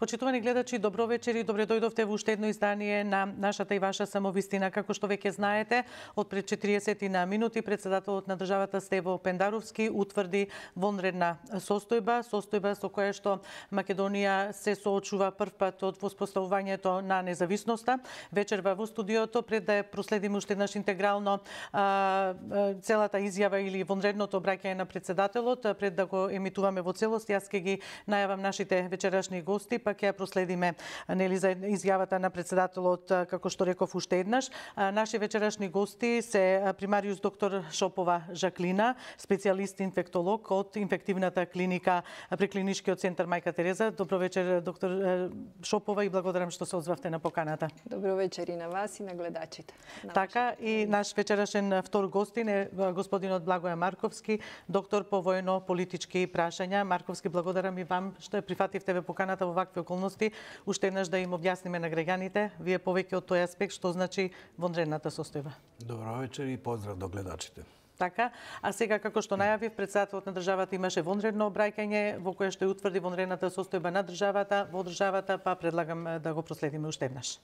Почитувани гледачи, добро вечер и добре дојдовте во уште едно издание на нашата и ваша самовистина. Како што веќе знаете, од пред 40 на минути председателот на државата Стево Пендаровски утврди вонредна состојба со која што Македонија се соочува прв пат од воспоставувањето на независноста. Вечерва во студиото, пред да ја проследиме уште еднаш интегрално целата изјава или вонредното обраќање на председателот, пред да го емитуваме во целост, јас ќе ги најавам нашите вечерашни гости, па ќе ја проследиме за изјавата на председателот, како што реков уште еднаш. Наши вечерашни гости се примариус доктор Шопова Жаклина, специјалист инфектолог од инфективната клиника при Клиничкиот центар Мајка Тереза. Добро вечер, доктор Шопова, и благодарам што се озвавте на поканата. Добро вечер и на вас и на гледачите. Така, и наш вечерашен втор гостин е господинот Благоја Марковски, доктор по војно-политички прашања. Марковски, благодарам и вам што ја прифативте ве поканата во вакви околности. Уште еднаш да им објасниме на граѓаните, вие повеќе од тој аспект што значи вонредната состојба. Добро вечер и поздрав до гледачите. Така, а сега, како што најавив, председателот на државата имаше вонредно обраќање во кое што ја утврди вонредната состојба на државата, во државата, па предлагам да го проследиме уште еднаш.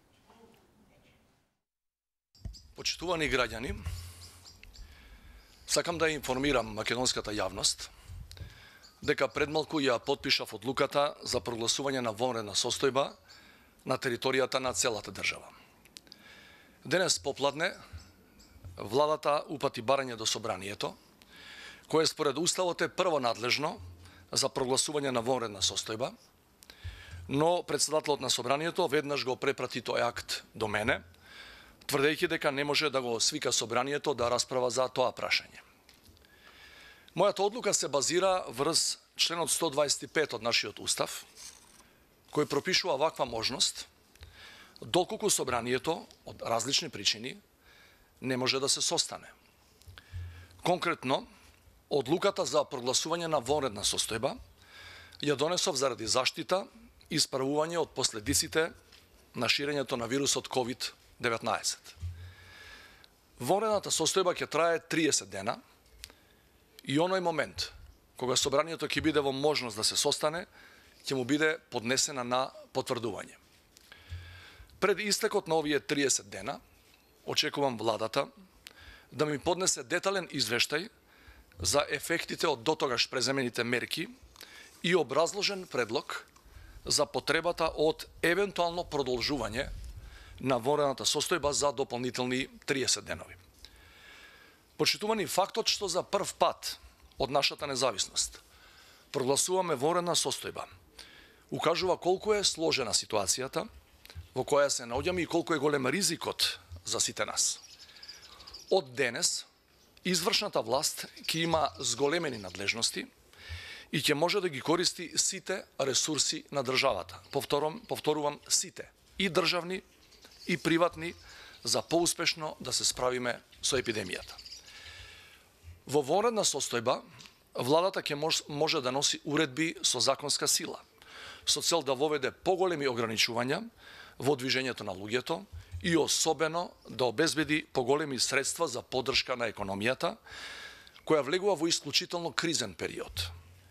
Почитувани граѓани, сакам да информирам македонската јавност дека предмалку ја потпишав одлуката за прогласување на вонредна состојба на територијата на целата држава. Денес попладне владата упати барање до собранието, кое според уставот е прво надлежно за прогласување на вонредна состојба, но председателот на собранието веднаш го препрати тој акт до мене, тврдејќи дека не може да го свика собранието да расправа за тоа прашање. Мојата одлука се базира врз членот 125 од нашиот устав, кој пропишува ваква можност, доколку собранието од различни причини не може да се состане. Конкретно, одлуката за прогласување на вонредна состојба ја донесов заради заштита и исправување од последиците на ширењето на вирусот COVID-19. Вонредната состојба ќе трае 30 дена и оној момент кога собранието ќе биде во можност да се состане, ќе му биде поднесена на потврдување. Пред истекот на овие 30 дена, очекувам владата да ми поднесе детален извештај за ефектите од дотогаш преземените мерки и образложен предлог за потребата од евентуално продолжување на вонредната состојба за дополнителни 30 денови. Почитувани, фактот што за прв пат од нашата независност прогласуваме вонредна состојба укажува колку е сложена ситуацијата во која се наоѓаме и колку е голем ризикот за сите нас. Од денес извршната власт ќе има зголемени надлежности и ќе може да ги користи сите ресурси на државата. Повторувам, сите, и државни и приватни, за поуспешно да се справиме со епидемијата. Во вонредна состојба, владата ќе може да носи уредби со законска сила, со цел да воведе поголеми ограничувања во движењето на луѓето и особено да обезбеди поголеми средства за поддршка на економијата, која влегува во исклучително кризен период.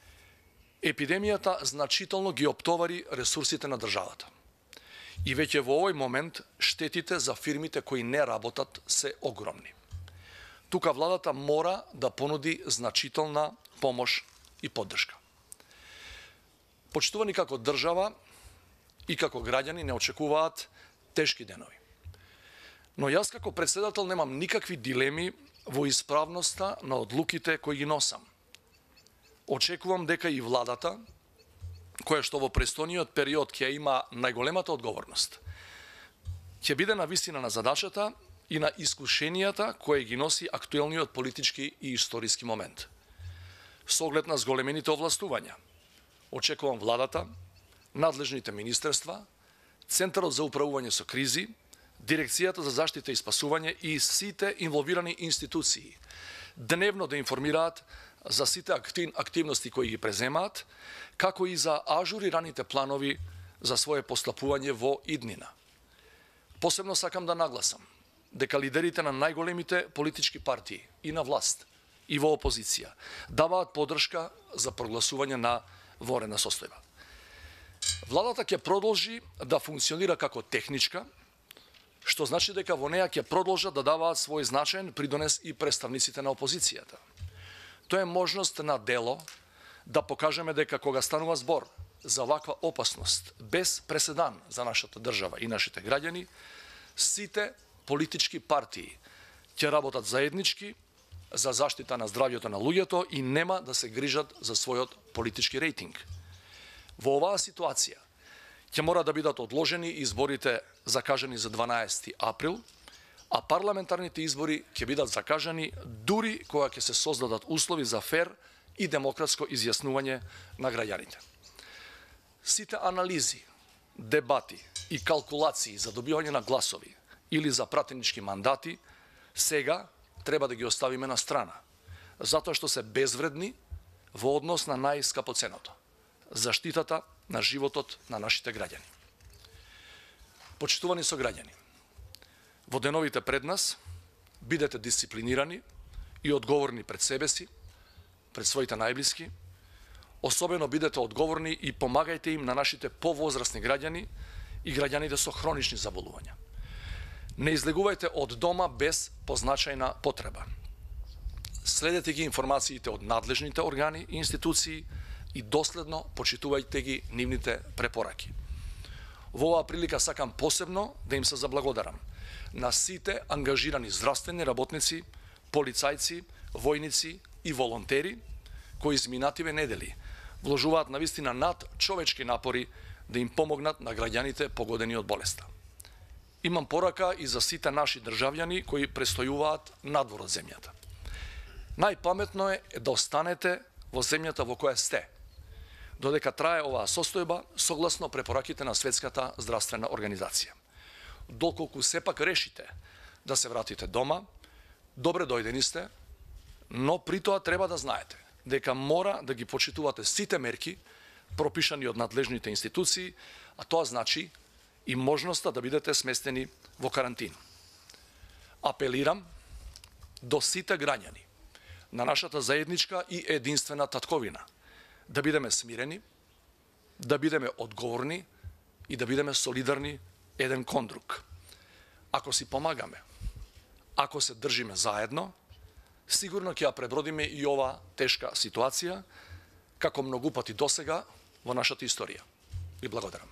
Епидемијата значително ги оптовари ресурсите на државата. И веќе во овој момент штетите за фирмите кои не работат се огромни. Тука владата мора да понуди значителна помош и поддршка. Почитувани, како држава и како граѓани не очекуваат тешки денови. Но јас како председател немам никакви дилеми во исправноста на одлуките кои ги носам. Очекувам дека и владата, која што во престојниот период ќе има најголемата одговорност, ќе биде на висина на задачата и на искушенијата кои ги носи актуелниот политички и историски момент. Со оглед на зголемените овластувања, очекувам владата, надлежните министерства, Центарот за управување со кризи, Дирекцијата за заштита и спасување и сите инволвирани институции дневно да информираат за сите активности кои ги преземаат, како и за ажурираните планови за свое постапување во иднина. Посебно сакам да нагласам дека лидерите на најголемите политички партии и на власт и во опозиција даваат поддршка за прогласување на вонредна состојба. Владата ќе продолжи да функционира како техничка, што значи дека во неја ќе продолжат да даваат свој значаен придонес и представниците на опозицијата. Тоа е можност на дело да покажеме дека кога станува збор за ваква опасност, без преседан за нашата држава и нашите граѓани, сите политички партии ќе работат заеднички за заштита на здравјето на луѓето и нема да се грижат за својот политички рейтинг. Во оваа ситуација ќе мора да бидат одложени изборите закажани за 12 април, а парламентарните избори ќе бидат закажани дури кога ќе се создадат услови за фер и демократско изјаснување на граѓаните. Сите анализи, дебати и калкулации за добивање на гласови или за пратенички мандати сега треба да ги оставиме на страна, затоа што се безвредни во однос на најскапоценото – заштитата на животот на нашите граѓани. Почитувани сограѓани, во деновите пред нас бидете дисциплинирани и одговорни пред себе си, пред своите најблиски, особено бидете одговорни и помагајте им на нашите повозрасни граѓани и граѓаните со хронични заболувања. Не излегувајте од дома без позначајна потреба. Следете ги информациите од надлежните органи и институции и доследно почитувајте ги нивните препораки. Во оваа прилика сакам посебно да им се заблагодарам на сите ангажирани здравствени работници, полицајци, војници и волонтери кои изминативе недели вложуваат навистина над човечки напори да им помогнат на граѓаните погодени од болеста. Имам порака и за сите наши државјани кои престојуваат надвор од земјата. Најпаметно е да останете во земјата во која сте, додека трае оваа состојба согласно препораките на Светската здравствена организација. Доколку сепак решите да се вратите дома, добре дојдени сте, но при тоа треба да знаете дека мора да ги почитувате сите мерки пропишани од надлежните институции, а тоа значи и можноста да бидете сместени во карантин. Апелирам до сите граѓани на нашата заедничка и единствена татковина да бидеме смирени, да бидеме одговорни и да бидеме солидарни еден кон друг. Ако си помагаме, ако се држиме заедно, сигурно ќе ја пребродиме и ова тешка ситуација, како многу пати досега во нашата историја. Ви благодарам.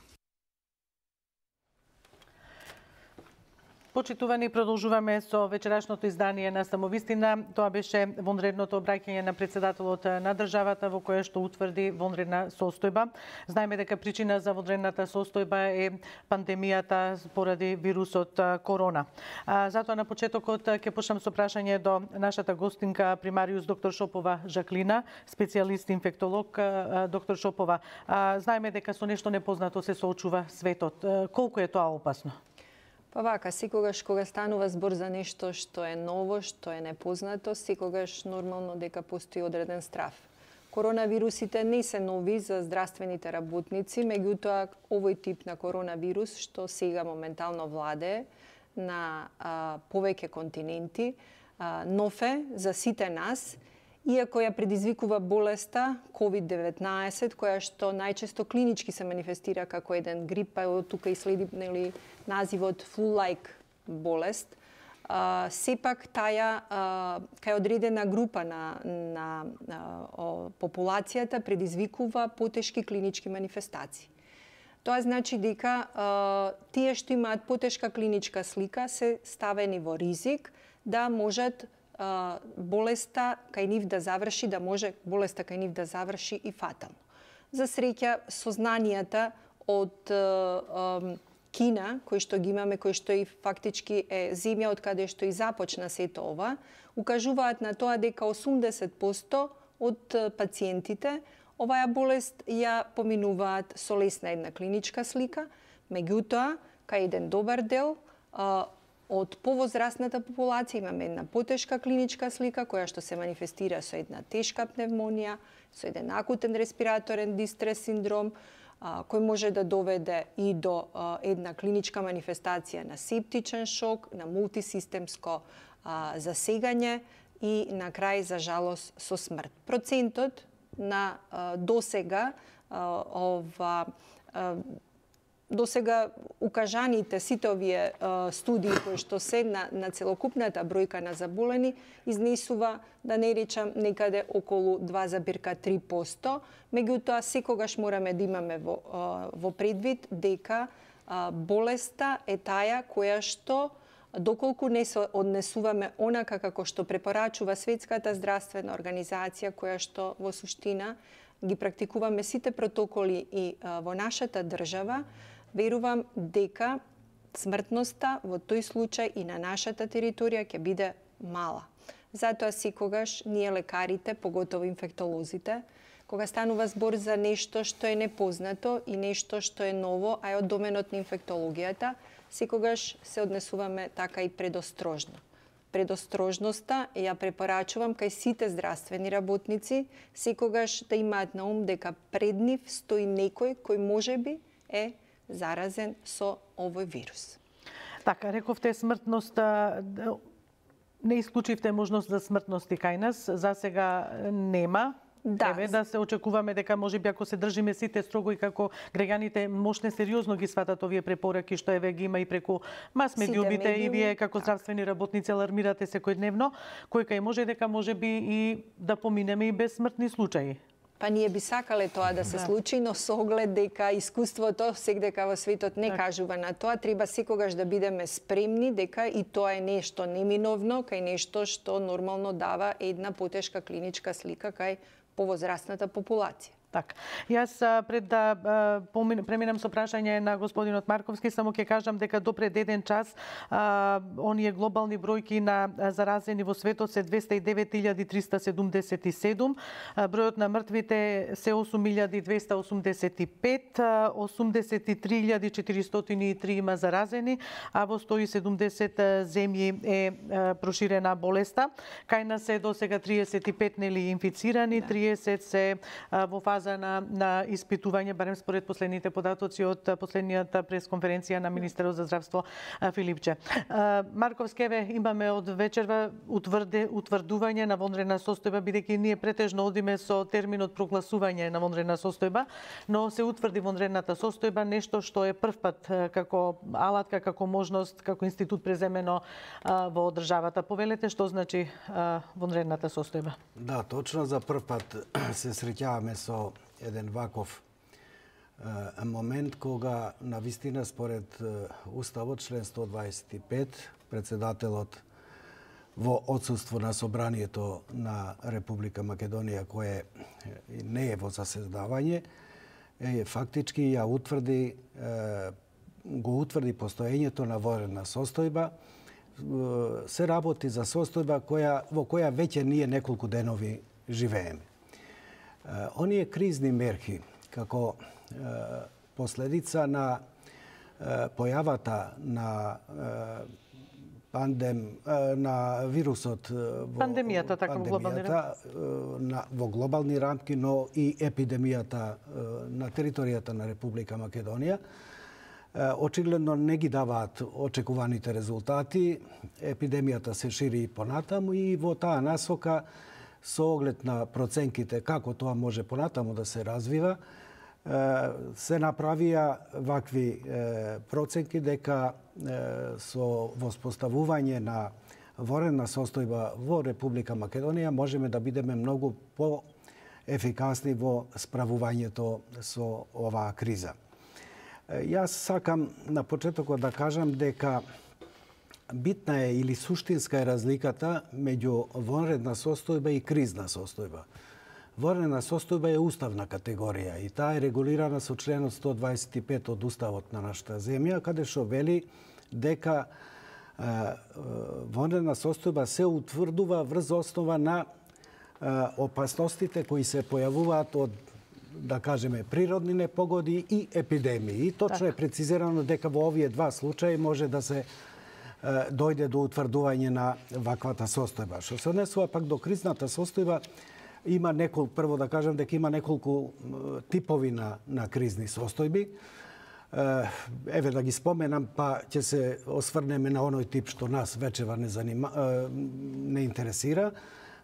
Почитувани, продолжуваме со вечерашното издание на Самовистина. Тоа беше вонредното обраќање на председателот на државата во кое што утврди вонредна состојба. Знаеме дека причина за вонредната состојба е пандемијата поради вирусот корона. Затоа на почетокот ќе почнам со прашање до нашата гостинка примариус доктор Шопова Жаклина, специјалист инфектолог. Доктор Шопова, знаеме дека со нешто непознато се соочува светот. Колку е тоа опасно? Па вака, секогаш кога станува збор за нешто што е ново, што е непознато, секогаш нормално дека постои одреден страф. Коронавирусите не се нови за здравствените работници, меѓутоа овој тип на коронавирус што сега моментално владее на повеќе континенти, нов е за сите нас, иако ја предизвикува болеста COVID-19, која што најчесто клинички се манифестира како еден грип, па од тука и следи називот flu-like болест. Сепак таа кај одредена група на популацијата предизвикува потешки клинички манифестации. Тоа значи дека тие што имаат потешка клиничка слика се ставени во ризик да можат болеста кај нив да заврши, да може болеста кај нив да заврши и фатално. За среќа, сознанијата од Кина, кои што ги имаме, кои што и фактички е земја од каде што и започна сето ова, укажуваат на тоа дека 80% од пациентите оваа болест ја поминуваат со лесна една клиничка слика, меѓутоа, кај еден добар дел од повозрастната популација имаме една потешка клиничка слика која што се манифестира со една тешка пневмонија, со еден акутен респираторен дистрес синдром, кој може да доведе и до една клиничка манифестација на септичен шок, на мултисистемско засегање и на крај, за жалост, со смрт. Процентот на досега ова До сега укажаните сите овие студии кои што се на целокупната бројка на заболени изнесува, да не речам, некаде околу 2,3%. Меѓутоа, секогаш мораме да имаме во предвид дека болеста е таа која што, доколку не се однесуваме онака како што препорачува Светската здравствена организација, која што во суштина ги практикуваме сите протоколи и во нашата држава, верувам дека смртноста во тој случај и на нашата територија ќе биде мала. Затоа секогаш ние лекарите, поготово инфектолозите, кога станува збор за нешто што е непознато и нешто што е ново, а е од доменот на инфектологијата, секогаш се однесуваме така и предострожно. Предострожноста ја препорачувам кај сите здравствени работници, секогаш да имаат на ум дека пред нив стои некој кој можеби е заразен со овој вирус. Така, рековте смртноста, не исклучивте можност за смртности кај нас, за сега нема. Еве да се очекуваме дека можеби ако се држиме сите строго и како граѓаните можне сериозно ги сватат овие препораки што еве ги има и преку мас медиумите и вие како здравствени работници алармирате секојдневно, кој кај може дека можеби и да поминеме и без смртни случаи. Па ние би сакале тоа да се случи, но со оглед дека искуството секдека во светот не кажува на тоа, треба секогаш да бидеме спремни дека и тоа е нешто неминовно, кај нешто што нормално дава една потешка клиничка слика кај повозрастната популација. Така. Јас пред да преминам со прашање на господинот Марковски, само ќе кажам дека до пред 1 час оние глобални бројки на заразени во светот се 209.377, бројот на мртвите се 8.285, 83.403 има заразени, а во 170 земји е проширена болеста. Кај нас се до сега 35 нели инфицирани, 30 се во фаза на испитување, барем според последните податоци од последнијата пресконференција на Министерот за здравство Филипче. Марковски, имаме од вечерва утврдување на вонредна состојба, бидејќи ние претежно одиме со терминот прогласување на вонредна состојба, но се утврди вонредната состојба, нешто што е првпат како алатка, како можност, како институт преземено во државата. Повелете што значи вонредната состојба? Да, точно за првпат се среќаваме со еден ваков момент кога навистина според Уставот член 125 председателот во отсуство на собранието на Република Македонија кое не е во заседавање фактички ја утврди постоењето на вонредна состојба. Се работи за состојба во која веќе ние неколку денови живееме. Оние кризни мерки како последица на појавата на на вирусот пандемијата, така во глобални рамки, но и епидемијата на територијата на Република Македонија, очигледно не ги даваат очекуваните резултати. Епидемијата се шири и понатаму и во таа насока со оглед на проценките како тоа може понатаму да се развива, се направија вакви проценки дека со воспоставување на вонредна состојба во Република Македонија можеме да бидеме многу поефикасни во справувањето со оваа криза. Јас сакам на почетокот да кажам дека битна е или суштинска е разликата меѓу вонредна состојба и кризна состојба. Вонредна состојба е уставна категорија и таа е регулирана со членот 125 од Уставот на нашата земја, каде што вели дека вонредна состојба се утврдува врз основа на опасностите кои се појавуваат од, да кажеме, природни непогоди и епидемии. И точно е прецизирано дека во овие два случаи може да се дојде до утврдување на ваквата состојба. Што се однесува пак до кризната состојба, има прво да кажам дека има неколку типови на кризни состојби. Еве да ги споменам, па ќе се осврнеме на оној тип што нас вечева не интересира.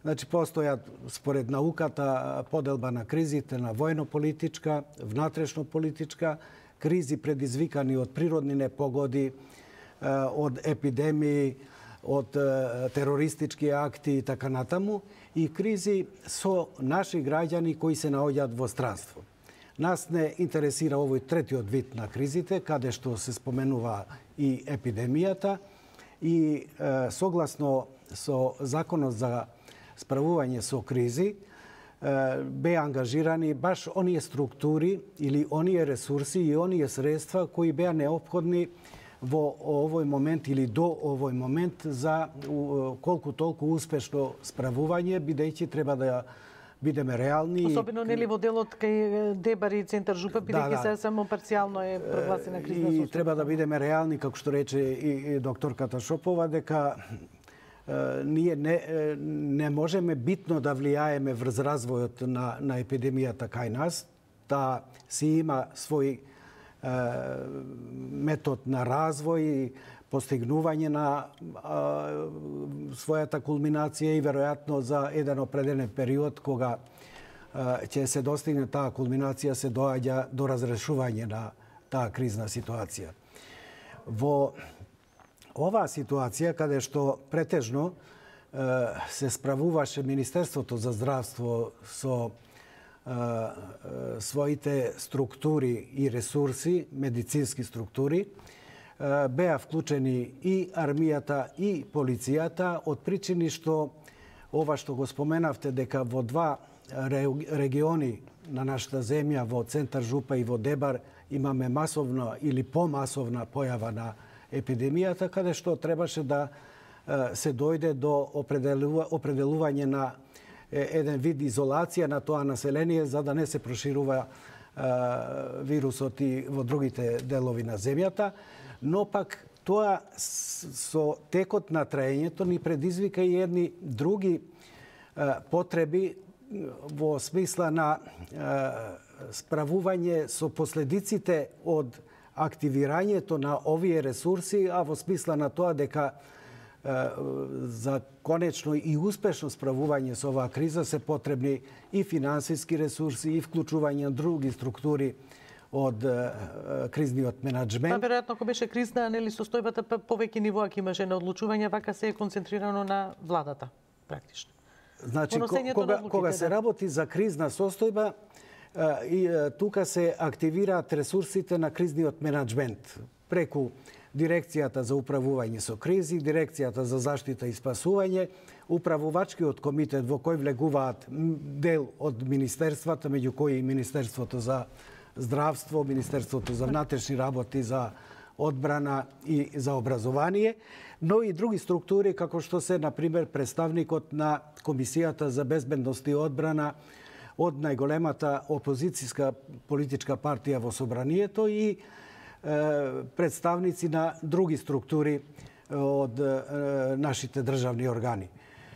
Значи, постојат, според науката, поделба на кризите на војно-политичка, внатрешно-политичка, кризи предизвикани од природни непогоди, од епидемии, од терористички акти и така натаму, и кризи со наши граѓани кои се наоѓаат во странство. Нас не интересира овој третиот вид на кризите, каде што се споменува и епидемијата, и согласно со Законот за справување со кризи, беа ангажирани баш оние структури или оние ресурси и оние средства кои беа неопходни во овој момент или до овој момент за колку толку успешно справување, бидејќи треба да бидеме реални. Особено нели во делот кај Дебар и Центар Жупа, бидејќи се само парцијално е прогласена кризна состојба. И треба да бидеме реални, како што рече и докторката Шопова, дека ние не можеме битно да влијаеме врз развојот на епидемијата кај нас. Таа си има свој метод на развој и постигнување на својата кулминација и веројатно за еден определен период кога ќе се достигне таа кулминација, се доаѓа до разрешување на таа кризна ситуација. Во оваа ситуација, каде што претежно се справуваше Министерството за здравство со своите структури и ресурси, медицински структури, беа вклучени и армијата и полицијата, од причини што ова што го споменавте, дека во два региони на нашата земја, во Центар Жупа и во Дебар, имаме масовна или помасовна појава на епидемијата, каде што требаше да се дојде до определување на еден вид изолација на тоа население, за да не се проширува вирусот и во другите делови на земјата. Но пак тоа со текот на траењето ни предизвика и едни други потреби во смисла на справување со последиците од активирањето на овие ресурси, а во смисла на тоа дека за конечно и успешно справување со оваа криза се потребни и финансиски ресурси и вклучување на други структури од кризниот менаџмент. Па веројатно ако беше кризна, нели состојбата повеќе нивоа ќе имаше на одлучување, вака се е концентрирано на владата практично. Значи кога се работи за кризна состојба, и тука се активираат ресурсите на кризниот менаџмент преку Дирекцијата за управување со кризи, Дирекцијата за заштита и спасување, управувачкиот комитет во кој влегуваат дел од министерствата, меѓу кои и Министерството за здравство, Министерството за внатрешни работи, за одбрана и за образование, но и други структури, како што се, например, представникот на Комисијата за безбедност и одбрана од најголемата опозицијска политичка партија во Собранието и представници на други структури од нашите државни органи.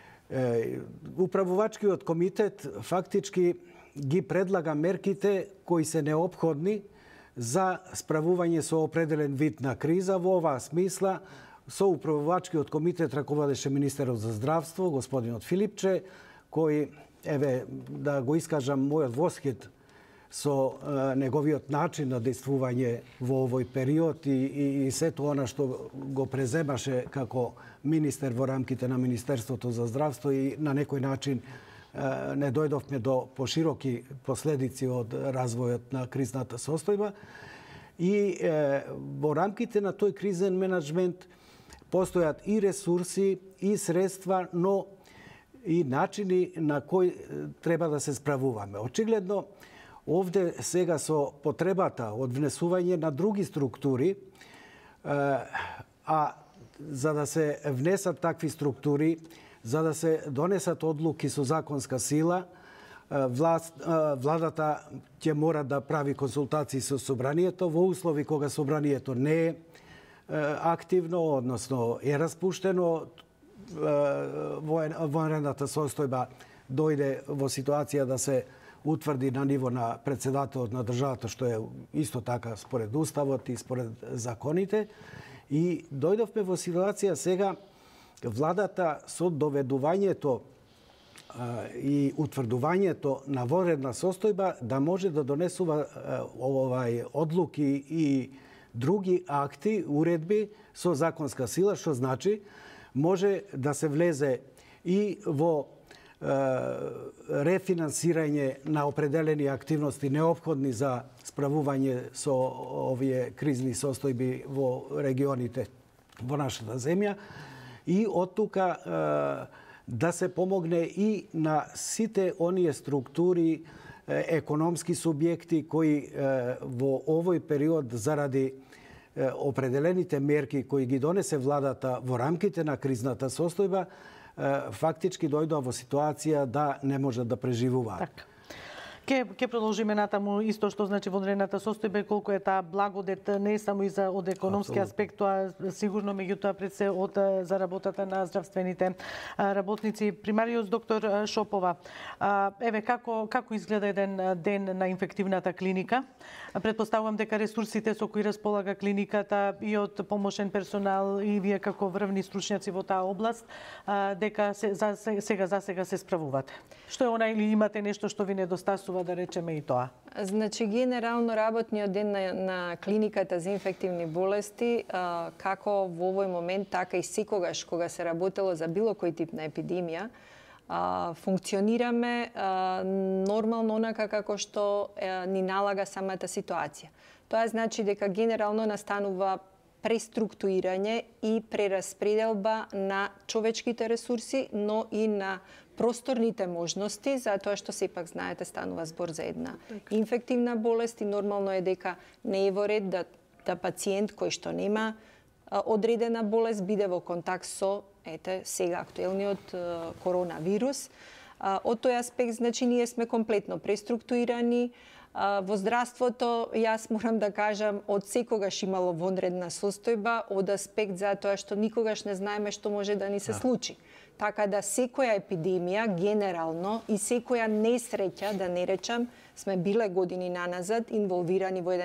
Управувачкиот комитет фактички ги предлага мерките кои се неопходни за справување со определен вид на криза. Во оваа смисла, со управувачкиот комитет раководеше министерот за здравство, господинот Филипче, кој, еве, да го искажам мојот восхит со неговиот начин на действување во овој период и сето она што го преземаше како министер во рамките на Министерството за здравство и на некој начин не дојдовме до пошироки последици од развојот на кризната состојба. И во рамките на тој кризен менаџмент постојат и ресурси, и средства, но и начини на кои треба да се справуваме. Очигледно, овде сега со потребата од внесување на други структури, а за да се внесат такви структури, за да се донесат одлуки со законска сила, владата ќе мора да прави консултации со Собранието во услови кога Собранието не е активно, односно е распуштено, военредната состојба дојде во ситуација да се утврди на ниво на председателот на државата, што е исто така според уставот и според законите. И дојдовме во ситуација сега владата со доведувањето и утврдувањето на вонредна состојба да може да донесува одлуки и други акти, уредби со законска сила, што значи може да се влезе и во рефинансирање на определени активности неопходни за справување со овие кризни состојби во регионите во нашата земја и од тука да се помогне и на сите оние структури, економски субјекти кои во овој период заради определените мерки кои ги донесе владата во рамките на кризната состојба фактички дојдоа во ситуација да не можат да преживуваат. Така. Ке продолжиме натаму исто што значи вонредната состојба, колку е таа благодет не само и од економски аспект, тоа сигурно меѓутоа пред се од заработата на здравствените работници. Примариус доктор Шопова, еве како изгледа еден ден на инфективната клиника? Предпоставувам дека ресурсите со кои располага клиниката и од помошен персонал и вие како врвни стручњаци во таа област, дека за сега се справувате. Што е она или имате нешто што ви недостасува, да речеме и тоа? Значи, генерално работниот ден на клиниката за инфективни болести, како во овој момент, така и секогаш кога се работело за било кој тип на епидемија, функционираме нормално онака како што ни налага самата ситуација. Тоа значи дека генерално настанува преструктурирање и прераспределба на човечките ресурси, но и на просторните можности, затоа што сепак знаете станува збор за една инфективна болест и нормално е дека не е во ред да пациент кој што нема одредена болест биде во контакт со сега актуелниот коронавирус. Од тој аспект, значи, ние сме комплетно преструктурирани. Во здравството, јас морам да кажам, од секогаш имало вонредна состојба, од аспект затоа што никогаш не знаеме што може да ни се случи. Така да секоја епидемија, генерално, и секоја несреќа, да не речам, сме биле години наназад инволвирани во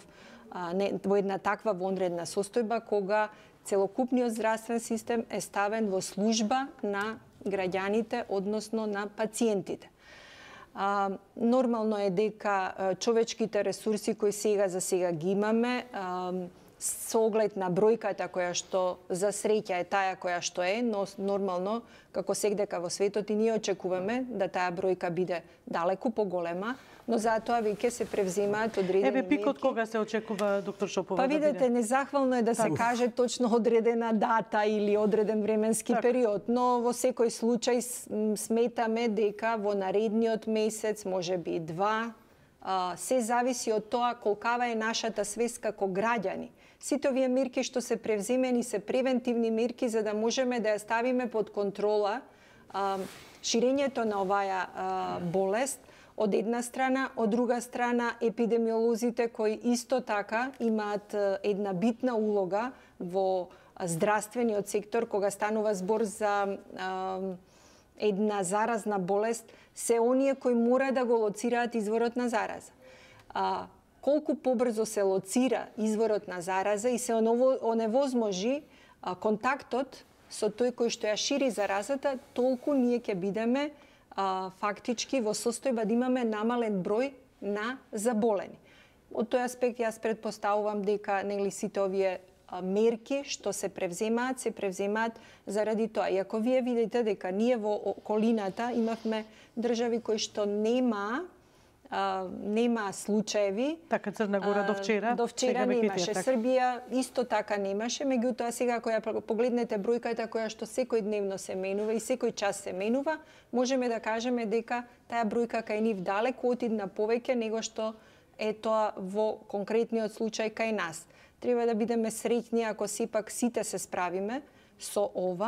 една таква вонредна состојба, кога целокупниот здравствен систем е ставен во служба на граѓаните, односно на пациентите. Нормално е дека човечките ресурси кои за сега ги имаме, со оглед на бројката која што за среќа е таа која што е, но нормално, како секдека во светот и ние очекуваме да таа бројка биде далеку поголема, но затоа веќе се превземаат одредени мерки. Еве пикот кога се очекува, доктор Шопова? Па видете, незахвално е да се каже точно одредена дата или одреден временски период, но во секој случај сметаме дека во наредниот месец, можеби 2, се зависи од тоа колкава е нашата свест како граѓани. Сите овие мерки што се превземени се превентивни мерки за да можеме да ја ставиме под контрола ширењето на оваа болест од една страна, од друга страна епидемиолозите кои исто така имаат една битна улога во здравствениот сектор кога станува збор за една заразна болест, се оние кои мора да го лоцираат изворот на зараза. Колку побрзо се лоцира изворот на зараза и се оневозможи контактот со тој кој што ја шири заразата, толку ние ќе бидеме фактички во состојба да имаме намален број на заболени. Од тој аспект јас предпоставувам дека сите овие мерки што се превземаат заради тоа. И ако вие видите дека ние во околината имавме држави кои што нема случаеви. Така, Црна Гора до вчера. До вчера немаше. Србија исто така немаше, меѓутоа сега кога погледнете бројката која што секој дневно се менува и секој час се менува, можеме да кажеме дека таа бројка кај нив далеку отидна повеќе него што е тоа во конкретниот случај кај нас. Треба да бидеме среќни ако сепак сите се справиме со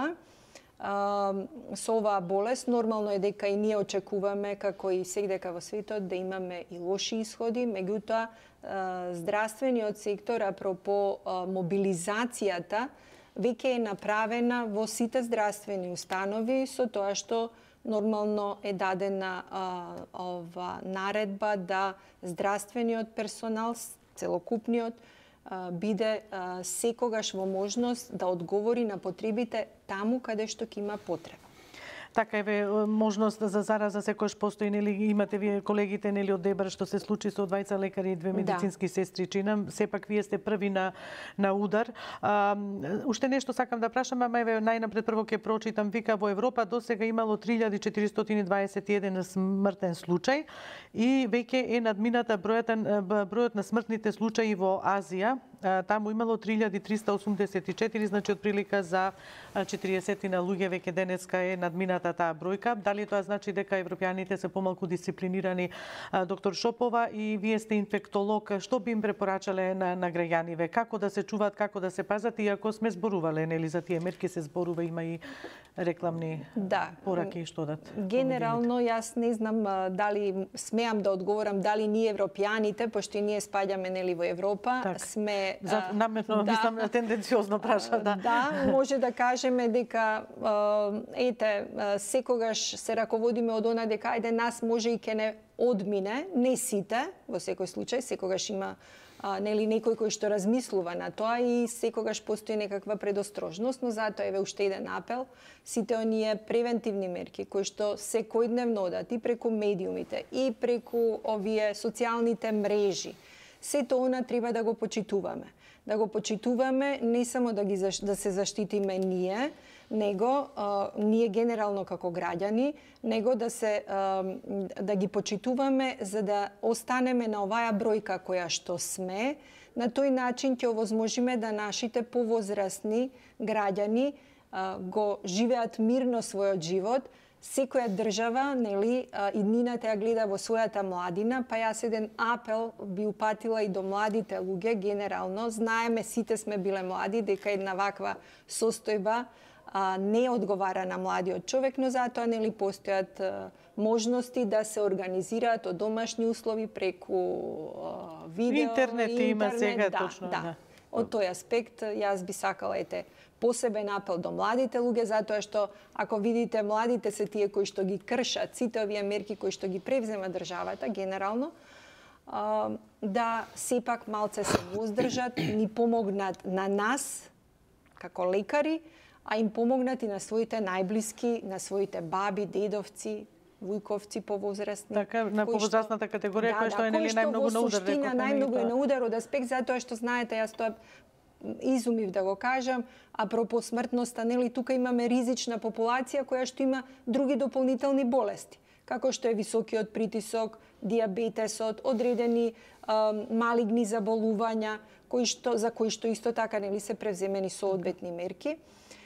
оваа болест. Нормално е дека и ние очекуваме, како и секдека во светот, да имаме и лоши исходи, меѓутоа здравствениот сектор, апропо мобилизацијата, веќе е направена во сите здравствени установи со тоа што нормално е дадена ова наредба да здравствениот персонал, целокупниот, биде секогаш во можност да одговори на потребите таму каде што ќе има потреба. Така еве можност за зараза секогаш постои, нели имате вие колегите нели од Дебар што се случи со двајца лекари и две медицински сестри, чинам, сепак вие сте први на удар. Уште нешто сакам да прашам, ама еве најнапред прво ќе прочитам, вика во Европа досега имало 3421 смртен случај и веќе е надмината бројот на смртните случаи во Азија. Таму имало 3384, значи отприлика за 40 на луѓе веќе денеска е надмината таа бројка. Дали тоа значи дека европјаните се помалку дисциплинирани, доктор Шопова, и вие сте инфектолог, што би им препорачале на граѓаниве? Како да се чуваат, како да се пазат, иако сме зборувале, нели, за тие мерки се зборува, има и рекламни пораки, што дат? Генерално, јас не знам дали смеам да одговорам дали ние европјаните, пошто и ние спаѓаме нели во Европа, сме наметно, мислам, тенденциозно праша, Да, може да кажеме дека секогаш се раководиме од она дека ајде нас може и ке не одмине, не сите, во секој случај, секогаш има нели некој кој што размислува на тоа и секогаш постои некаква предострожност, но затоа еве уште еден апел, сите оние превентивни мерки кои што секојдневно одат и преку медиумите и преку овие социјалните мрежи, сето она треба да го почитуваме. Да го почитуваме не само да се заштитиме ние, него ние генерално како граѓани, него да ги почитуваме за да останеме на оваа бројка која што сме. На тој начин ќе овозможиме да нашите повозрасни граѓани го живеат мирно својот живот. Секоја држава, нели, иднината ја гледа во својата младина, па јас еден апел би упатила и до младите луѓе генерално. Знаеме, сите сме биле млади, дека една ваква состојба не одговара на младиот човек, но затоа нели постојат можности да се организираат од домашни услови преку видео, интернет има сега точно. Да. Од тој аспект јас би сакала посебен апел до младите луѓе, затоа што ако видите младите се тие кои што ги кршат сите овие мерки кои што ги превзема државата генерално, да сепак малце се воздржат, ни помогнат на нас како лекари, а им помогнат и на своите најблиски, на своите баби, дедовци, вујковци повозрастни. Така, на повозрастната категорија која што е нели најмногу на удар. Најмногу е на удар од аспект, затоа што знаете, јас тоа изумив да го кажам, апропо смртноста, нели тука имаме ризична популација која што има други дополнителни болести, како што е високиот притисок, дијабетесот, одредени малигни заболувања, за кои што исто така нели се превземени соодветни мерки.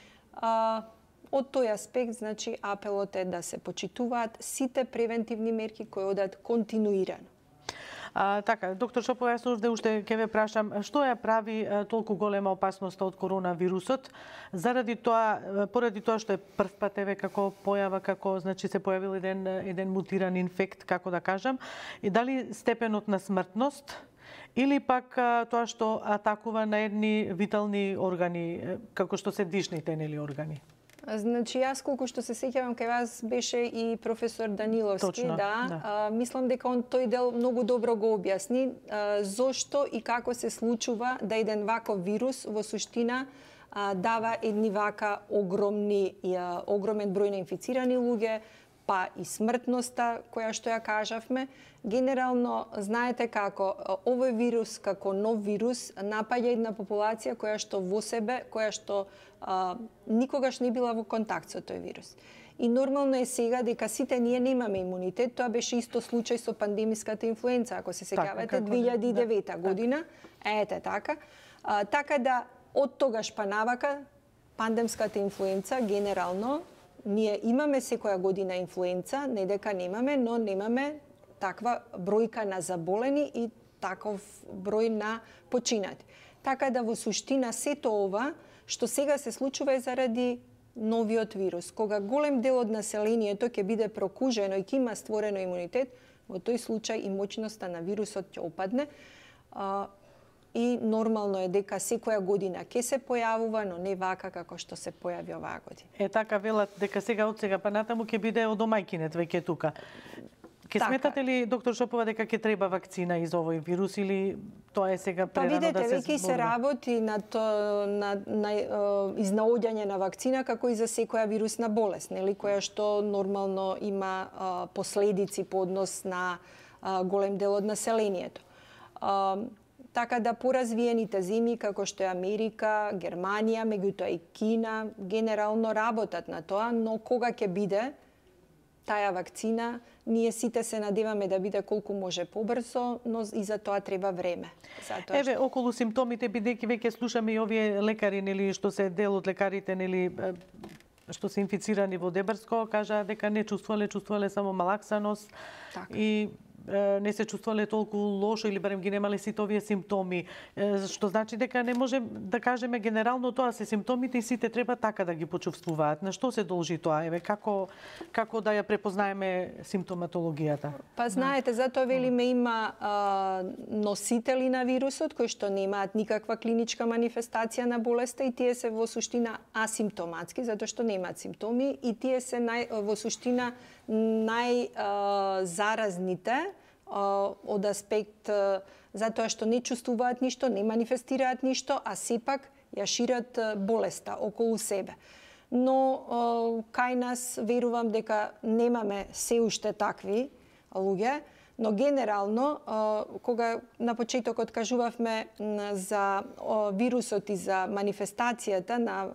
Од тој аспект, значи, апелот е да се почитуваат сите превентивни мерки кои одат континуирано. Така, доктор Шопова, јас уште ќе ве прашам, што ја прави толку голема опасност од коронавирусот? Поради тоа што е прв пат еве како појава, како значи се појавил еден мутиран инфект, како да кажам, и дали степенот на смртност или пак тоа што атакува на едни витални органи, како што се дишните нели органи? Значи, јас колку што се сеќавам, кај вас беше и професор Даниловски. Точно, да. Мислам дека он тој дел многу добро го објасни зошто и како се случува да еден ваков вирус во суштина дава едни вака огромен број на инфицирани луѓе, па и смртноста која што ја кажавме. Генерално, знаете како, овој вирус, како нов вирус, напаѓа една популација која што во себе, која што никогаш не била во контакт со тој вирус. И нормално е сега дека сите ние немаме имунитет, тоа беше исто случај со пандемиската инфлуенца, ако се сеќавате, 2009 година, ете така. Така да, од тогаш па навака, пандемската инфлуенца, генерално, ние имаме секоја година инфлуенца, не дека немаме, но немаме таква бројка на заболени и таков број на починати. Така да во суштина сето ова што сега се случува е заради новиот вирус. Кога голем дел од населението ќе биде прокужено и ќе има створено имунитет, во тој случај и моќноста на вирусот ќе опадне. И нормално е дека секоја година ќе се појавува, но не вака како што се појави оваа година. Така велат дека сега од сега па натаму ќе биде од омајкинет веќе тука. Ке сметате ли, доктор Шопова, дека ќе треба вакцина и за овој вирус или тоа е сега прерано видете, да се веќе се работи на изнаоѓање на вакцина како и за секоја вирусна болест, нели, која што нормално има последици по однос на голем дел од населението. Така да поразвиените земји како што е Америка, Германија, меѓутоа и Кина, генерално работат на тоа, но кога ќе биде таа вакцина, ние сите се надеваме да биде колку може побрзо, но и за тоа треба време. Еве, околу симптомите, бидејќи веќе слушаме и овие лекари, нели, што се дел од лекарите, нели, што се инфицирани во Дебрско, кажаа дека не чувствувале само малаксаност и не се чувствувале толку лошо или барем ги немале сите овие симптоми, што значи дека не може да кажеме генерално тоа се симптомите и сите треба така да ги почувствуваат. На што се должи тоа? Еве, како да ја препознаеме симптоматологијата? Па знаете, затоа велиме има носители на вирусот кои што немаат никаква клиничка манифестација на болеста и тие се во суштина асимптоматски, затоа што немаат симптоми и тие се во суштина најзаразните од аспект затоа што не чувствуваат ништо, не манифестираат ништо, а сепак ја шират болеста околу себе. Но кај нас верувам дека немаме се уште такви луѓе, но генерално кога на почетокот кажувавме за вирусот и за манифестацијата на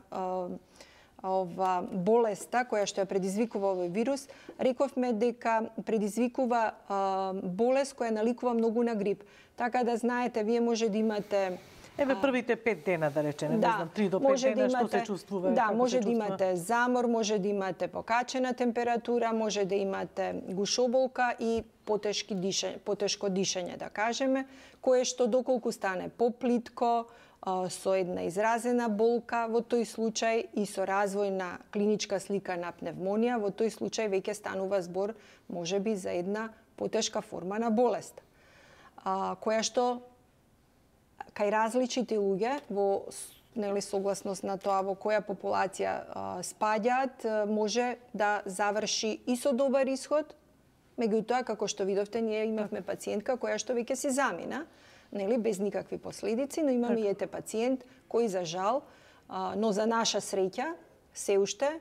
болеста која што ја предизвикува овој вирус, рековме дека предизвикува болест која наликува многу на грип. Така да знаете, вие може да имате Еве првите 5 дена, да речеме, не знам, 3 до 5 дена, што се чувствува? Да, може да имате замор, може да имате покачена температура, може да имате гушоболка и потешко дишење, да кажеме, кое што доколку стане поплитко, со една изразена болка во тој случај и со развој на клиничка слика на пневмонија, во тој случај веќе станува збор можеби за една потешка форма на болест, која што кај различити луѓе во согласност на тоа во која популација спаѓаат, може да заврши и со добар исход, меѓутоа како што видовте ние имавме пациентка која што веќе се замина, нели, без никакви последици, но имаме и ете пациент кој за жал, но за наша среќа, се уште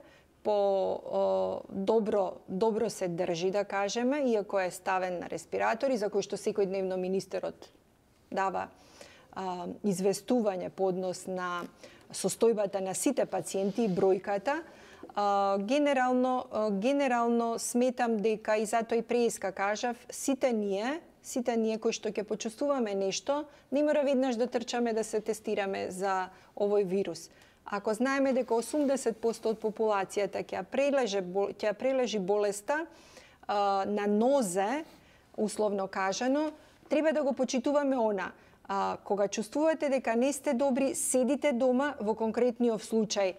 добро се држи, да кажеме, иако е ставен на респиратори, за кој што секојдневно министерот дава известување по однос на состојбата на сите пациенти и бројката. Генерално сметам дека, и затоа и преска кажав, сите ние кои што ќе почувствуваме нешто, не мора веднаш да трчаме да се тестираме за овој вирус. Ако знаеме дека 80% од популацијата ќе прележи болеста на нозе, условно кажано, треба да го почитуваме она. Кога чувствувате дека не сте добри, седите дома, во конкретниот случај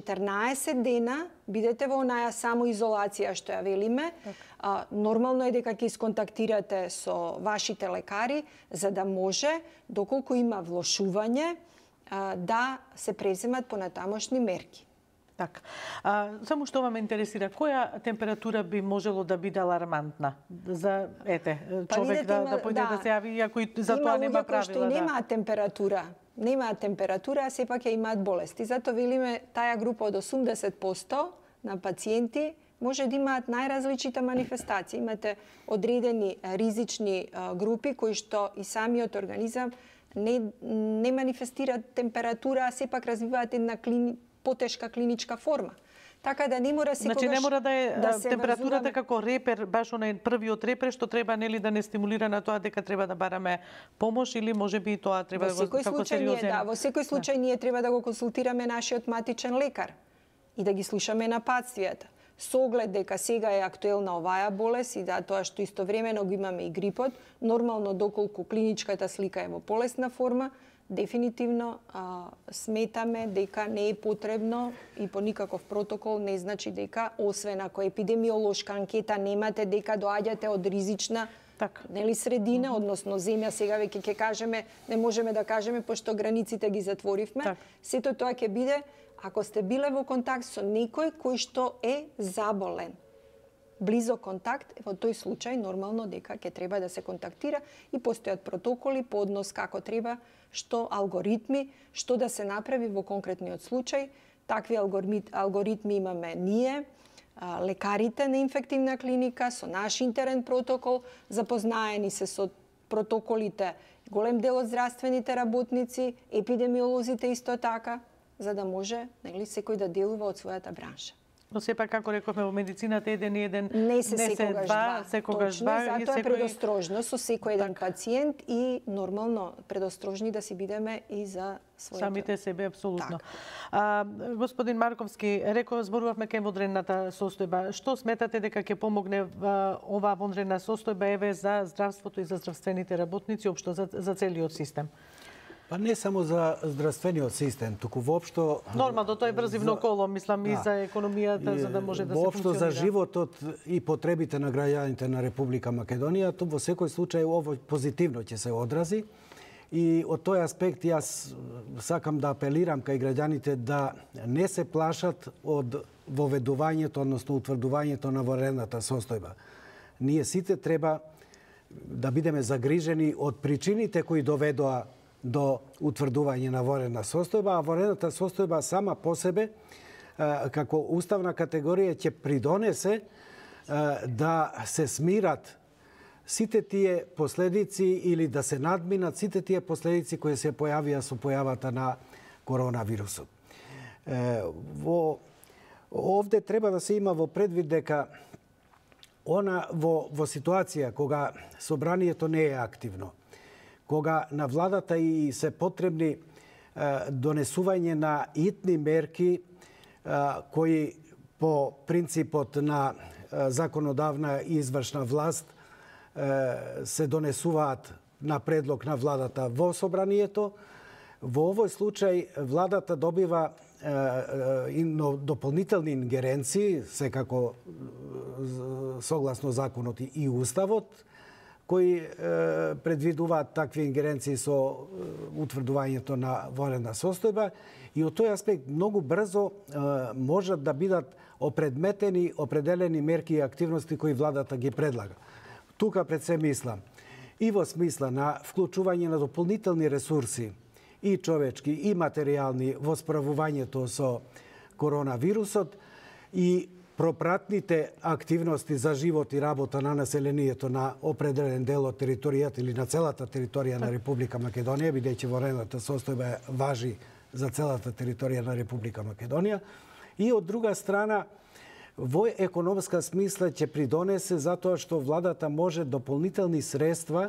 14 дена, бидете во онаја самоизолација што ја велиме. Нормално е дека ќе исконтактирате со вашите лекари, за да може, доколку има влошување, да се преземат понатамошни мерки. Така. Само што ме интересира, која температура би можело да биде алармантна за човек да појде да се јави, иако и за тоа нема правила? Има луѓе кои што немаат температура, а сепак ја имаат болести. Зато велиме таа група од 80% на пациенти може да имаат најразличита манифестација. Имате одредени ризични групи кои што и самиот организам не манифестираат температура, а сепак развиваат една потешка клиничка форма. Така да не мора секогаш не мора да е температурата како репер, баш онај првиот репер што треба нели да не стимулира на тоа дека треба да бараме помош или можеби тоа треба да го како сериозен. Во секој случај ние треба да го консултираме нашиот матичен лекар и да ги слушаме напатствијата. Со оглед дека сега е актуелна оваа болест и да тоа што истовремено го имаме и грипот, нормално доколку клиничката слика е во полесна форма, дефинитивно сметаме дека не е потребно и по никаков протокол не значи дека, освен ако епидемиолошка анкета немате дека доаѓате од ризична средина, односно земја, сега веќе ќе кажеме, не можеме да кажеме пошто границите ги затворивме. Сето тоа ќе биде ако сте биле во контакт со некој кој што е заболен. близок контакт, во тој случај нормално дека ќе треба да се контактира и постојат протоколи по однос како треба, што алгоритми, што да се направи во конкретниот случај. Такви алгоритми имаме ние, лекарите на инфективна клиника, со наш интерен протокол, запознаени се со протоколите голем дел од здравствените работници, епидемиолозите исто така, за да може секој да делува од својата бранша. Но сепак, како рековме, во медицината еден и еден не се секогаш два. Секогаш два. Затоа е предострожно со секој еден пациент и нормално предострожни да си бидеме и за своите. Самите себе, апсолутно. Господин Марковски, зборувавме кај вонредната состојба. Што сметате дека ќе помогне оваа вонредна состојба еве за здравството и за здравствените работници, општо за целиот систем? Па не само за здравствениот систем, туку воопшто... Нормално, тоа е врзивно коло, мислам, и за економијата, за да може да се функционира. Воопшто за животот и потребите на граѓаните на Република Македонија, во секој случај ово позитивно ќе се одрази. И од тој аспект јас сакам да апелирам кај граѓаните да не се плашат од воведувањето, односно утврдувањето на вонредната состојба. Ние сите треба да бидеме загрижени од причините кои доведоа до утврдување на вонредна состојба, а вонредната состојба сама по себе, како уставна категорија, ќе придонесе да се смират сите тие последици или да се надминат сите тие последици кои се појавија со појавата на коронавирусот. Овде треба да се има во предвид дека во ситуација кога собранието не е активно, кога на владата и се потребни донесување на итни мерки кои по принципот на законодавна и извршна власт се донесуваат на предлог на владата во собранието, во овој случај владата добива дополнителни ингеренции, секако согласно законот и уставот, кои предвидуваат такви ингеренции со утврдувањето на вонредна состојба, и од тој аспект многу брзо можат да бидат определени мерки и активности кои владата ги предлага. Тука пред се мислам и во смисла на вклучување на дополнителни ресурси, и човечки, и материјални, во справувањето со коронавирусот, и пропратните активности за живот и работа на населението на определен дел од територијата или на целата територија на Република Македонија, бидејќи вонредната состојба важи за целата територија на Република Македонија. И од друга страна, во економска смисла ќе придонесе затоа што владата може дополнителни средства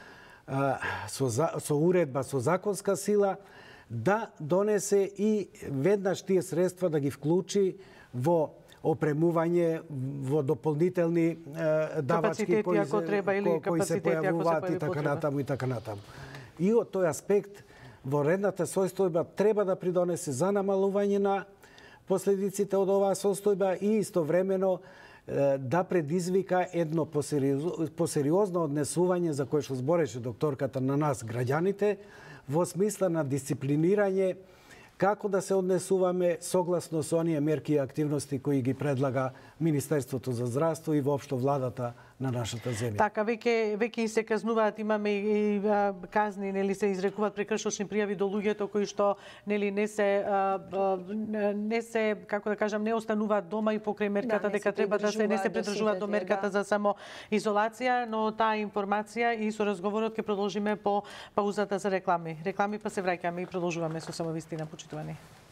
со уредба, со законска сила, да донесе и веднаш тие средства да ги вклучи во опремување, во дополнителни давачки кои се појавуваат и така натаму и така натаму. И од тој аспект вонредната состојба треба да придонесе за намалување на последиците од оваа состојба и истовремено да предизвика едно посериозно однесување за кое што збореше докторката на нас граѓаните, во смисла на дисциплинирање како да се однесуваме согласно со оние мерки и активности кои ги предлага Министерството за здравство и воопшто владата на нашата земја. Така, веќе се казнуваат, имаме и казни, нели се изрекуваат прекршочни пријави до луѓето кои што нели не се како да кажам, не остануваат дома и покрај мерката дека треба да се не се придржуваат до мерката за самоизолација, но таа информација и со разговорот ќе продолжиме по паузата за реклами. Реклами па се враќаме и продолжуваме со Самовистина, почитувани.